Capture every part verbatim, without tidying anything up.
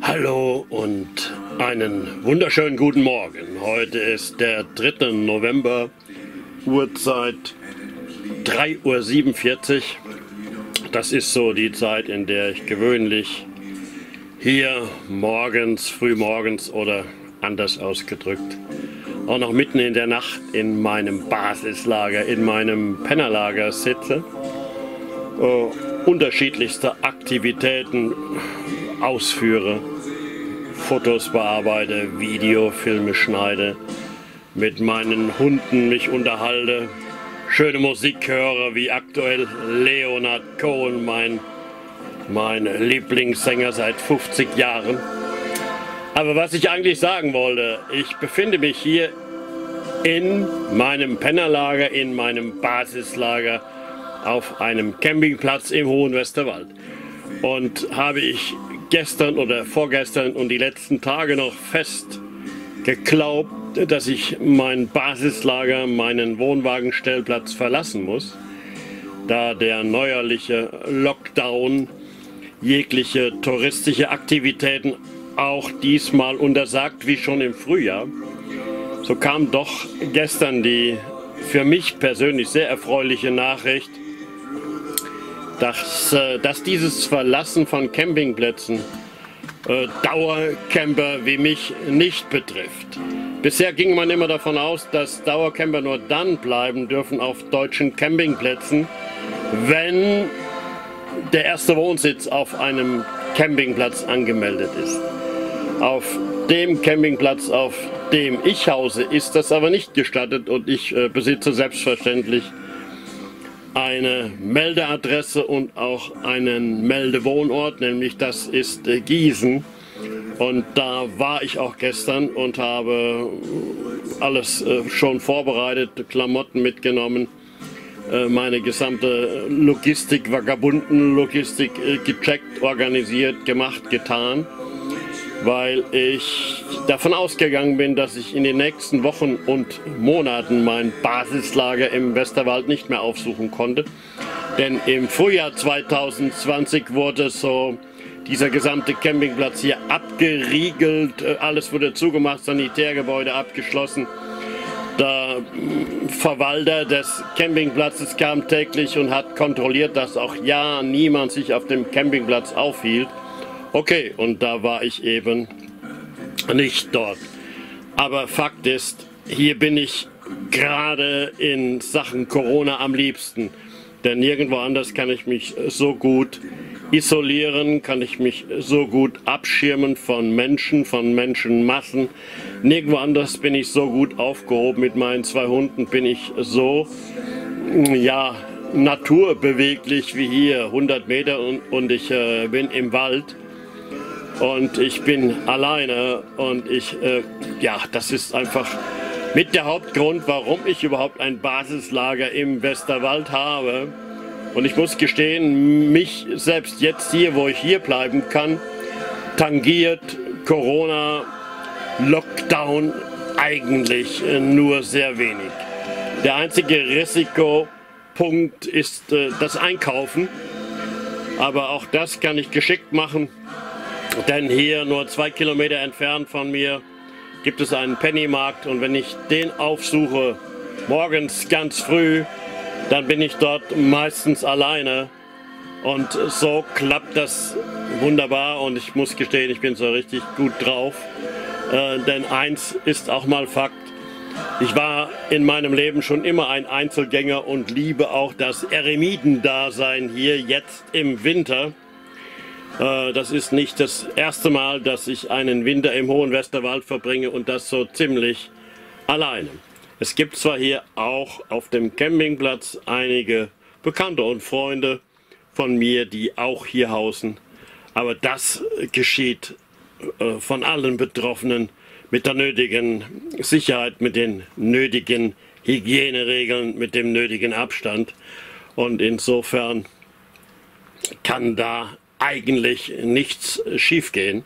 Hallo und einen wunderschönen guten Morgen. Heute ist der dritte November, Uhrzeit drei Uhr siebenundvierzig. Das ist so die Zeit, in der ich gewöhnlich hier morgens, frühmorgens oder anders ausgedrückt, auch noch mitten in der Nacht in meinem Basislager, in meinem Pennerlager sitze, äh, unterschiedlichste Aktivitäten ausführe, Fotos bearbeite, Videofilme schneide, mit meinen Hunden mich unterhalte, schöne Musik höre, wie aktuell Leonard Cohen, mein, mein Lieblingssänger seit fünfzig Jahren. Aber was ich eigentlich sagen wollte, ich befinde mich hier in meinem Pennerlager, in meinem Basislager auf einem Campingplatz im Hohen Westerwald. Und habe ich gestern oder vorgestern und die letzten Tage noch fest geglaubt, dass ich mein Basislager, meinen Wohnwagenstellplatz verlassen muss, da der neuerliche Lockdown jegliche touristische Aktivitäten auch diesmal untersagt, wie schon im Frühjahr. So kam doch gestern die für mich persönlich sehr erfreuliche Nachricht, dass, äh, dass dieses Verlassen von Campingplätzen äh, Dauercamper wie mich nicht betrifft. Bisher ging man immer davon aus, dass Dauercamper nur dann bleiben dürfen auf deutschen Campingplätzen, wenn der erste Wohnsitz auf einem Campingplatz angemeldet ist. Auf dem Campingplatz, auf dem ich hause, ist das aber nicht gestattet und ich äh, besitze selbstverständlich eine Meldeadresse und auch einen Meldewohnort, nämlich das ist äh, Gießen. Und da war ich auch gestern und habe alles äh, schon vorbereitet, Klamotten mitgenommen, äh, meine gesamte Logistik, Vagabundenlogistik äh, gecheckt, organisiert, gemacht, getan, weil ich davon ausgegangen bin, dass ich in den nächsten Wochen und Monaten mein Basislager im Westerwald nicht mehr aufsuchen konnte. Denn im Frühjahr zweitausendzwanzig wurde so dieser gesamte Campingplatz hier abgeriegelt, alles wurde zugemacht, Sanitärgebäude abgeschlossen. Der Verwalter des Campingplatzes kam täglich und hat kontrolliert, dass auch ja niemand sich auf dem Campingplatz aufhielt. Okay, und da war ich eben nicht dort. Aber Fakt ist, hier bin ich gerade in Sachen Corona am liebsten. Denn nirgendwo anders kann ich mich so gut isolieren, kann ich mich so gut abschirmen von Menschen, von Menschenmassen. Nirgendwo anders bin ich so gut aufgehoben. Mit meinen zwei Hunden bin ich so, ja, naturbeweglich wie hier, hundert Meter und, und ich äh, bin im Wald. Und ich bin alleine und ich, äh, ja, das ist einfach mit der Hauptgrund, warum ich überhaupt ein Basislager im Westerwald habe. Und ich muss gestehen, mich selbst jetzt hier, wo ich hier bleiben kann, tangiert Corona, Lockdown eigentlich nur sehr wenig. Der einzige Risikopunkt ist äh, das Einkaufen, aber auch das kann ich geschickt machen. Denn hier nur zwei Kilometer entfernt von mir gibt es einen Pennymarkt und wenn ich den aufsuche, morgens ganz früh, dann bin ich dort meistens alleine und so klappt das wunderbar und ich muss gestehen, ich bin so richtig gut drauf, äh, denn eins ist auch mal Fakt, ich war in meinem Leben schon immer ein Einzelgänger und liebe auch das Eremitendasein hier jetzt im Winter. Das ist nicht das erste Mal, dass ich einen Winter im Hohen Westerwald verbringe und das so ziemlich alleine. Es gibt zwar hier auch auf dem Campingplatz einige Bekannte und Freunde von mir, die auch hier hausen, aber das geschieht von allen Betroffenen mit der nötigen Sicherheit, mit den nötigen Hygieneregeln, mit dem nötigen Abstand und insofern kann da eigentlich nichts schiefgehen.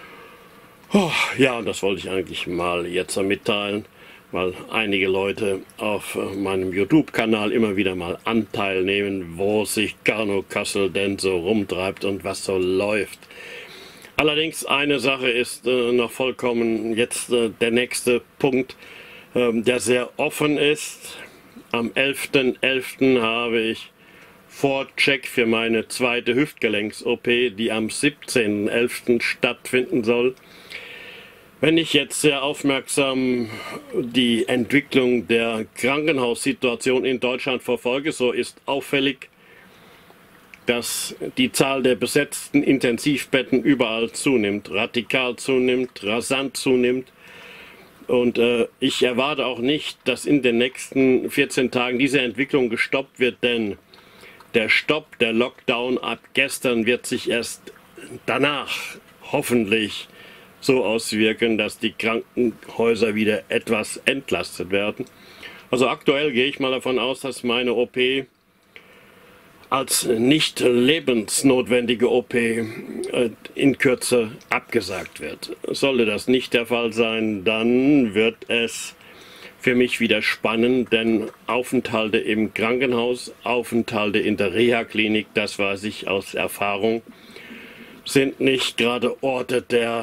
Oh, ja, und das wollte ich eigentlich mal jetzt mitteilen, weil einige Leute auf meinem YouTube-Kanal immer wieder mal Anteil nehmen, wo sich Gernot Kassel denn so rumtreibt und was so läuft. Allerdings eine Sache ist äh, noch vollkommen jetzt äh, der nächste Punkt, äh, der sehr offen ist. Am elften elften habe ich Vorcheck für meine zweite Hüftgelenks-O P, die am siebzehnten elften stattfinden soll. Wenn ich jetzt sehr aufmerksam die Entwicklung der Krankenhaussituation in Deutschland verfolge, so ist auffällig, dass die Zahl der besetzten Intensivbetten überall zunimmt, radikal zunimmt, rasant zunimmt. Und äh, ich erwarte auch nicht, dass in den nächsten vierzehn Tagen diese Entwicklung gestoppt wird, denn der Stopp, der Lockdown ab gestern wird sich erst danach hoffentlich so auswirken, dass die Krankenhäuser wieder etwas entlastet werden. Also aktuell gehe ich mal davon aus, dass meine O P als nicht lebensnotwendige O P in Kürze abgesagt wird. Sollte das nicht der Fall sein, dann wird es für mich wieder spannend, denn Aufenthalte im Krankenhaus, Aufenthalte in der Reha-Klinik, das weiß ich aus Erfahrung, sind nicht gerade Orte der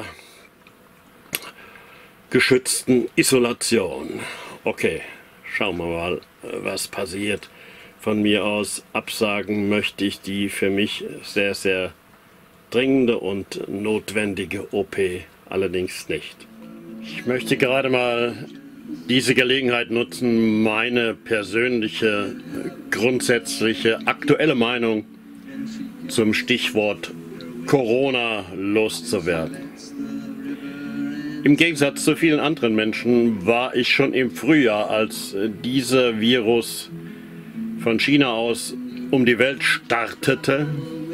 geschützten Isolation. Okay, schauen wir mal, was passiert. Von mir aus absagen möchte ich die für mich sehr, sehr dringende und notwendige O P allerdings nicht. Ich möchte gerade mal diese Gelegenheit nutzen, meine persönliche, grundsätzliche, aktuelle Meinung zum Stichwort Corona loszuwerden. Im Gegensatz zu vielen anderen Menschen war ich schon im Frühjahr, als dieser Virus von China aus um die Welt startete,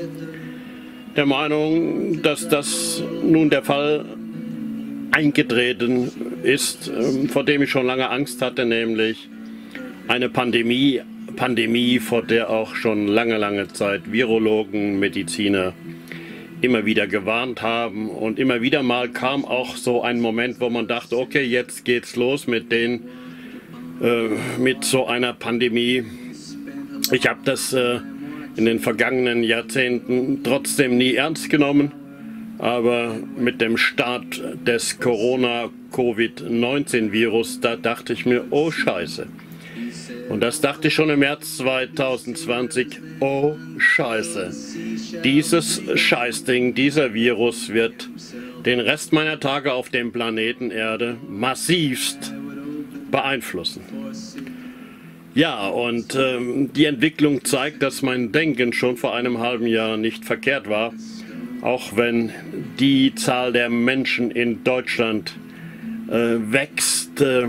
der Meinung, dass das nun der Fall eingetreten ist, vor dem ich schon lange Angst hatte, nämlich eine Pandemie, Pandemie, vor der auch schon lange, lange Zeit Virologen, Mediziner immer wieder gewarnt haben. Und immer wieder mal kam auch so ein Moment, wo man dachte, okay, jetzt geht's los mit, den, äh, mit so einer Pandemie. Ich habe das äh, in den vergangenen Jahrzehnten trotzdem nie ernst genommen, aber mit dem Start des Corona-Covid neunzehn Virus, da dachte ich mir, oh Scheiße. Und das dachte ich schon im März zweitausendzwanzig, oh Scheiße. Dieses Scheißding, dieser Virus wird den Rest meiner Tage auf dem Planeten Erde massivst beeinflussen. Ja, und ähm, die Entwicklung zeigt, dass mein Denken schon vor einem halben Jahr nicht verkehrt war, auch wenn die Zahl der Menschen in Deutschland äh, wächst, äh,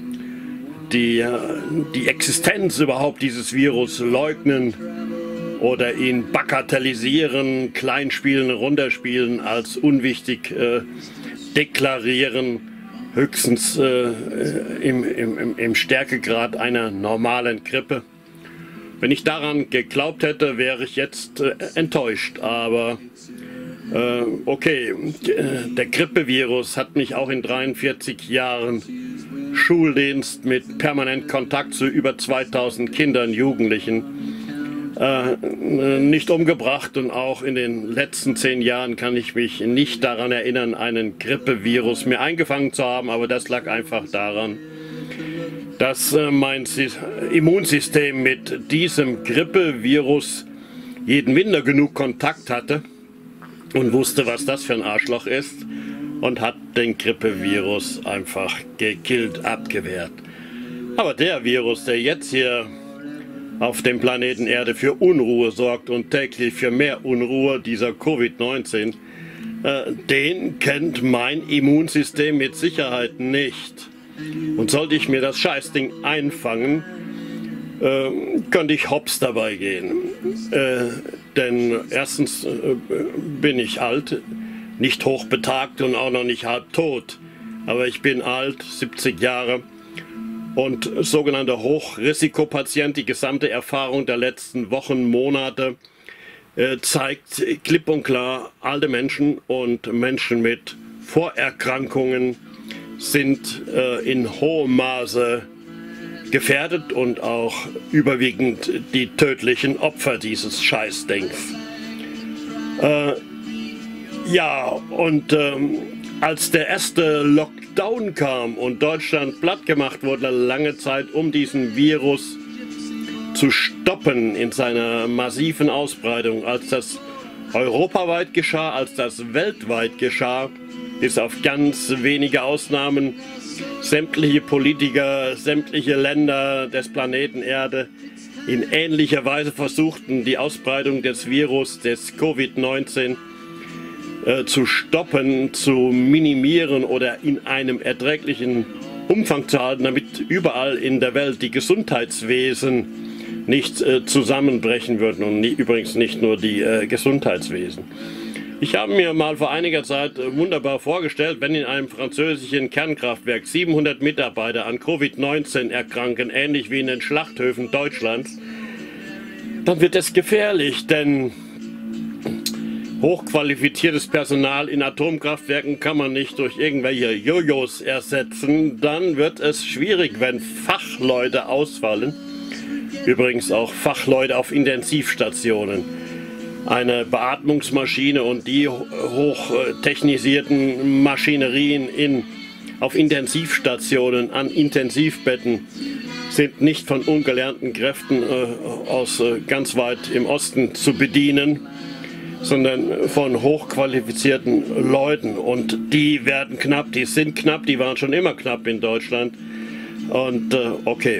die äh, die Existenz überhaupt dieses Virus leugnen oder ihn bagatellisieren, kleinspielen, runterspielen, als unwichtig äh, deklarieren, höchstens äh, im, im, im Stärkegrad einer normalen Grippe. Wenn ich daran geglaubt hätte, wäre ich jetzt äh, enttäuscht, aber äh, okay, der Grippevirus hat mich auch in dreiundvierzig Jahren Schuldienst mit permanent Kontakt zu über zweitausend Kindern, Jugendlichen, äh, nicht umgebracht, und auch in den letzten zehn Jahren kann ich mich nicht daran erinnern, einen Grippevirus mir eingefangen zu haben, aber das lag einfach daran, dass äh, mein Immunsystem mit diesem Grippevirus jeden Winter genug Kontakt hatte und wusste, was das für ein Arschloch ist, und hat den Grippevirus einfach gekillt, abgewehrt. Aber der Virus, der jetzt hier auf dem Planeten Erde für Unruhe sorgt und täglich für mehr Unruhe, dieser Covid neunzehn, äh, den kennt mein Immunsystem mit Sicherheit nicht. Und sollte ich mir das Scheißding einfangen, äh, könnte ich hops dabei gehen. Äh, denn erstens äh, bin ich alt, nicht hochbetagt und auch noch nicht halb tot. Aber ich bin alt, siebzig Jahre. Und sogenannter Hochrisikopatient, die gesamte Erfahrung der letzten Wochen, Monate äh, zeigt klipp und klar, alte Menschen und Menschen mit Vorerkrankungen sind äh, in hohem Maße gefährdet und auch überwiegend die tödlichen Opfer dieses Scheißdings. Äh, Ja, und ähm, als der erste Lockdown kam und Deutschland platt gemacht wurde, lange Zeit, um diesen Virus zu stoppen in seiner massiven Ausbreitung, als das europaweit geschah, als das weltweit geschah, bis auf ganz wenige Ausnahmen sämtliche Politiker, sämtliche Länder des Planeten Erde in ähnlicher Weise versuchten, die Ausbreitung des Virus, des Covid neunzehn, äh, zu stoppen, zu minimieren oder in einem erträglichen Umfang zu halten, damit überall in der Welt die Gesundheitswesen nicht äh, zusammenbrechen würden und nie, übrigens nicht nur die äh, Gesundheitswesen. Ich habe mir mal vor einiger Zeit äh, wunderbar vorgestellt, wenn in einem französischen Kernkraftwerk siebenhundert Mitarbeiter an Covid neunzehn erkranken, ähnlich wie in den Schlachthöfen Deutschlands, dann wird es gefährlich, denn hochqualifiziertes Personal in Atomkraftwerken kann man nicht durch irgendwelche Jojos ersetzen. Dann wird es schwierig, wenn Fachleute ausfallen. Übrigens auch Fachleute auf Intensivstationen. Eine Beatmungsmaschine und die hochtechnisierten Maschinerien in, auf Intensivstationen, an Intensivbetten sind nicht von ungelernten Kräften äh, aus äh, ganz weit im Osten zu bedienen, sondern von hochqualifizierten Leuten. Und die werden knapp, die sind knapp, die waren schon immer knapp in Deutschland. Und äh, okay,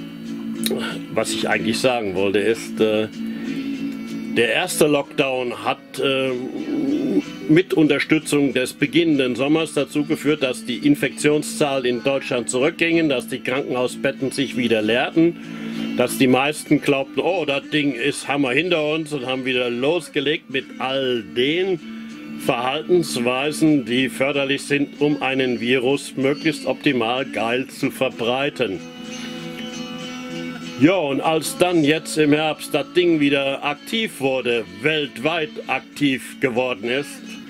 was ich eigentlich sagen wollte ist, äh, der erste Lockdown hat äh, mit Unterstützung des beginnenden Sommers dazu geführt, dass die Infektionszahlen in Deutschland zurückgingen, dass die Krankenhausbetten sich wieder leerten, dass die meisten glaubten, oh, das Ding ist Hammer hinter uns und haben wieder losgelegt mit all den Verhaltensweisen, die förderlich sind, um einen Virus möglichst optimal geil zu verbreiten. Ja, und als dann jetzt im Herbst das Ding wieder aktiv wurde, weltweit aktiv geworden ist,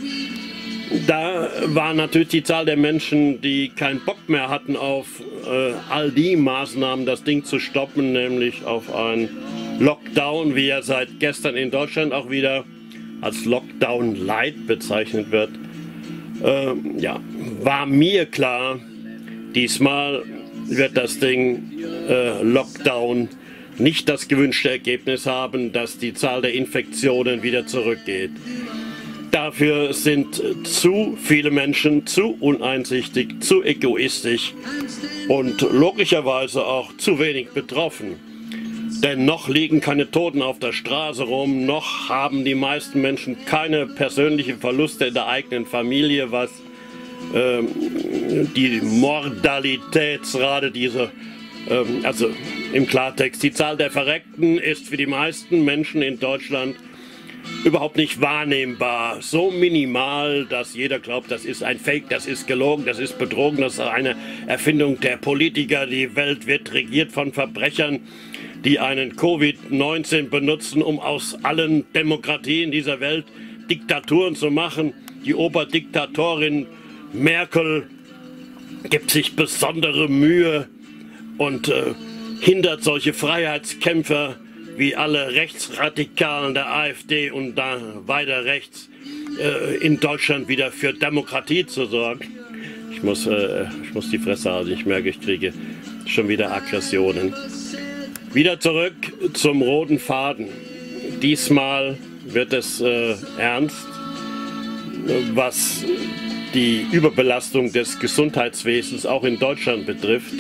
da war natürlich die Zahl der Menschen, die keinen Bock mehr hatten auf äh, all die Maßnahmen, das Ding zu stoppen, nämlich auf einen Lockdown, wie er seit gestern in Deutschland auch wieder als Lockdown Light bezeichnet wird. Äh, ja, war mir klar, diesmal wird das Ding äh, Lockdown nicht das gewünschte Ergebnis haben, dass die Zahl der Infektionen wieder zurückgeht. Dafür sind zu viele Menschen zu uneinsichtig, zu egoistisch und logischerweise auch zu wenig betroffen. Denn noch liegen keine Toten auf der Straße rum, noch haben die meisten Menschen keine persönlichen Verluste in der eigenen Familie, was ähm, die Mortalitätsrate, diese, ähm, also im Klartext, die Zahl der Verreckten ist für die meisten Menschen in Deutschland überhaupt nicht wahrnehmbar. So minimal, dass jeder glaubt, das ist ein Fake, das ist gelogen, das ist betrogen, das ist eine Erfindung der Politiker. Die Welt wird regiert von Verbrechern, die einen Covid neunzehn benutzen, um aus allen Demokratien dieser Welt Diktaturen zu machen. Die Oberdiktatorin Merkel gibt sich besondere Mühe und äh, hindert solche Freiheitskämpfer wie alle Rechtsradikalen der AfD und da weiter rechts äh, in Deutschland wieder für Demokratie zu sorgen. Ich muss, äh, ich muss die Fresse halten, ich merke, ich kriege schon wieder Aggressionen. Wieder zurück zum roten Faden. Diesmal wird es äh, ernst, was die Überbelastung des Gesundheitswesens auch in Deutschland betrifft.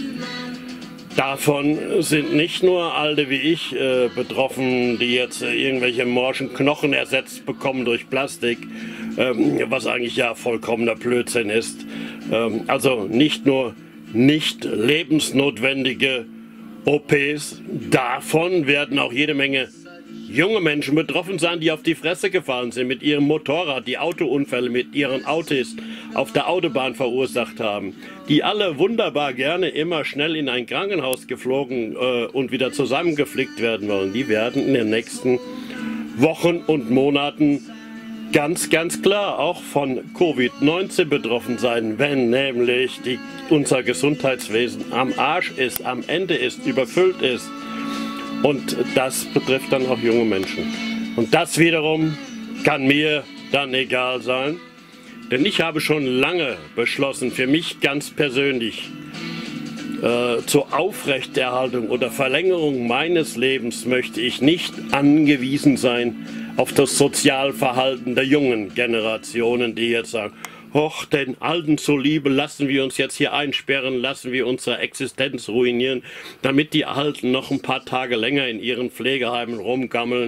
Davon sind nicht nur Alte wie ich äh, betroffen, die jetzt äh, irgendwelche morschen Knochen ersetzt bekommen durch Plastik, ähm, was eigentlich ja vollkommener Blödsinn ist. Ähm, also nicht nur nicht lebensnotwendige O Ps, davon werden auch jede Menge junge Menschen betroffen sein, die auf die Fresse gefallen sind mit ihrem Motorrad, die Autounfälle mit ihren Autos auf der Autobahn verursacht haben, die alle wunderbar gerne immer schnell in ein Krankenhaus geflogen äh, und wieder zusammengeflickt werden wollen. Die werden in den nächsten Wochen und Monaten ganz, ganz klar auch von Covid neunzehn betroffen sein, wenn nämlich die, unser Gesundheitswesen am Arsch ist, am Ende ist, überfüllt ist. Und das betrifft dann auch junge Menschen. Und das wiederum kann mir dann egal sein. Denn ich habe schon lange beschlossen, für mich ganz persönlich, äh, zur Aufrechterhaltung oder Verlängerung meines Lebens möchte ich nicht angewiesen sein auf das Sozialverhalten der jungen Generationen, die jetzt sagen, och, den Alten zuliebe lassen wir uns jetzt hier einsperren, lassen wir unsere Existenz ruinieren, damit die Alten noch ein paar Tage länger in ihren Pflegeheimen rumgammeln.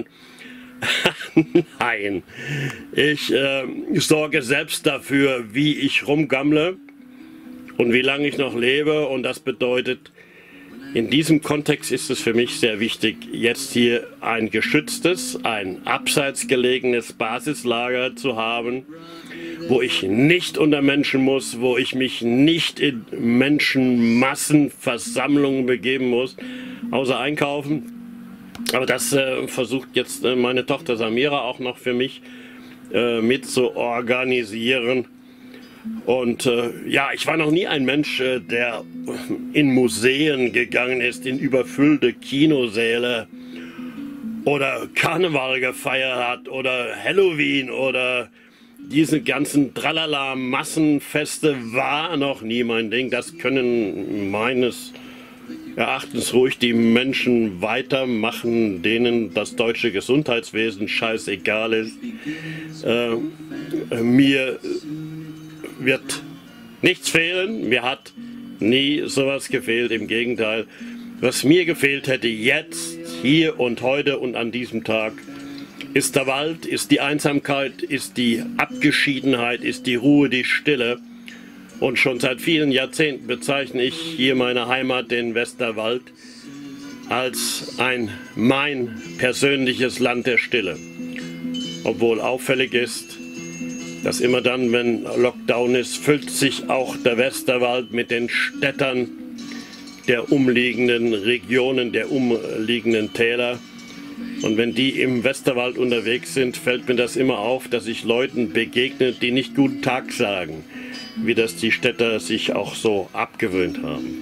Nein, ich äh, sorge selbst dafür, wie ich rumgammle und wie lange ich noch lebe, und das bedeutet, in diesem Kontext ist es für mich sehr wichtig, jetzt hier ein geschütztes, ein abseits gelegenes Basislager zu haben, wo ich nicht unter Menschen muss, wo ich mich nicht in Menschenmassenversammlungen begeben muss, außer einkaufen. Aber das äh, versucht jetzt äh, meine Tochter Samira auch noch für mich äh, mit zu organisieren. Und äh, ja, ich war noch nie ein Mensch, äh, der in Museen gegangen ist, in überfüllte Kinosäle oder Karneval gefeiert hat oder Halloween oder diese ganzen Tralala-Massenfeste. War noch nie mein Ding. Das können meines Erachtens ruhig die Menschen weitermachen, denen das deutsche Gesundheitswesen scheißegal ist. Äh, mir wird nichts fehlen, mir hat nie sowas gefehlt, im Gegenteil. Was mir gefehlt hätte jetzt, hier und heute und an diesem Tag, ist der Wald, ist die Einsamkeit, ist die Abgeschiedenheit, ist die Ruhe, die Stille. Und schon seit vielen Jahrzehnten bezeichne ich hier meine Heimat, den Westerwald, als ein mein persönliches Land der Stille. Obwohl auffällig ist, dass immer dann, wenn Lockdown ist, füllt sich auch der Westerwald mit den Städtern der umliegenden Regionen, der umliegenden Täler. Und wenn die im Westerwald unterwegs sind, fällt mir das immer auf, dass ich Leuten begegne, die nicht guten Tag sagen, wie das die Städter sich auch so abgewöhnt haben.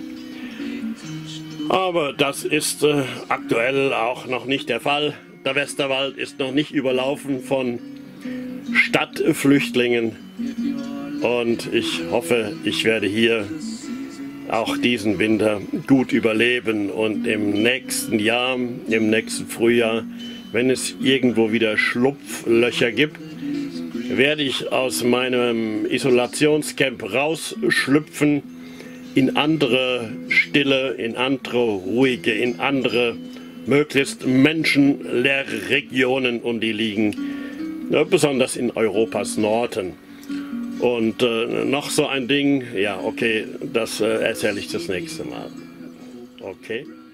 Aber das ist äh, aktuell auch noch nicht der Fall. Der Westerwald ist noch nicht überlaufen von Stadtflüchtlingen, und ich hoffe, ich werde hier auch diesen Winter gut überleben, und im nächsten Jahr, im nächsten Frühjahr, wenn es irgendwo wieder Schlupflöcher gibt, werde ich aus meinem Isolationscamp rausschlüpfen in andere stille, in andere ruhige, in andere möglichst menschenleere Regionen, und die liegen ja, besonders in Europas Norden. Und äh, noch so ein Ding, ja okay, das äh, erzähle ich das nächste Mal. Okay.